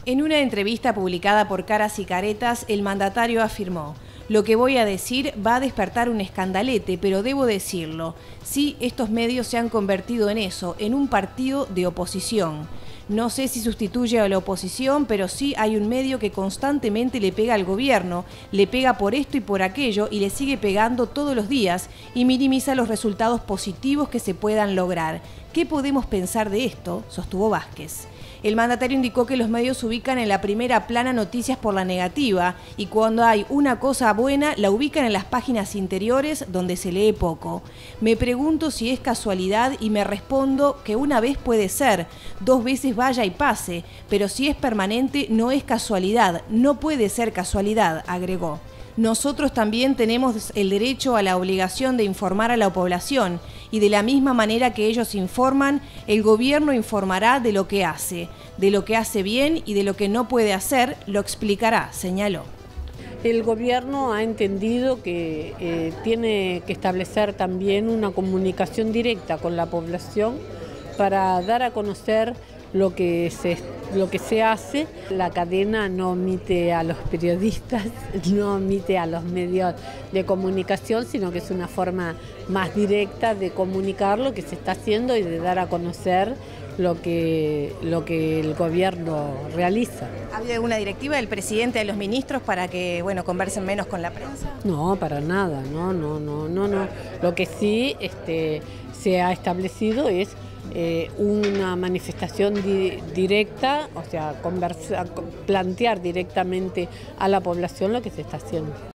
En una entrevista publicada por Caras y Caretas, el mandatario afirmó: "Lo que voy a decir va a despertar un escandalete, pero debo decirlo. Sí, estos medios se han convertido en eso, en un partido de oposición. No sé si sustituye a la oposición, pero sí hay un medio que constantemente le pega al gobierno, le pega por esto y por aquello y le sigue pegando todos los días y minimiza los resultados positivos que se puedan lograr. ¿Qué podemos pensar de esto?", sostuvo Vázquez. El mandatario indicó que los medios ubican en la primera plana noticias por la negativa y cuando hay una cosa buena la ubican en las páginas interiores donde se lee poco. Me pregunto si es casualidad y me respondo que una vez puede ser, 2 veces vaya y pase, pero si es permanente no es casualidad, no puede ser casualidad, agregó. Nosotros también tenemos el derecho a la obligación de informar a la población y de la misma manera que ellos informan, el gobierno informará de lo que hace bien y de lo que no puede hacer, lo explicará, señaló. El gobierno ha entendido que tiene que establecer también una comunicación directa con la población para dar a conocer lo que se hace. La cadena no omite a los periodistas, no omite a los medios de comunicación, sino que es una forma más directa de comunicar lo que se está haciendo y de dar a conocer lo que el gobierno realiza. ¿Ha habido alguna directiva del presidente, de los ministros, para que conversen menos con la prensa? No, para nada, no. Lo que sí se ha establecido es una manifestación directa, o sea, plantear directamente a la población lo que se está haciendo.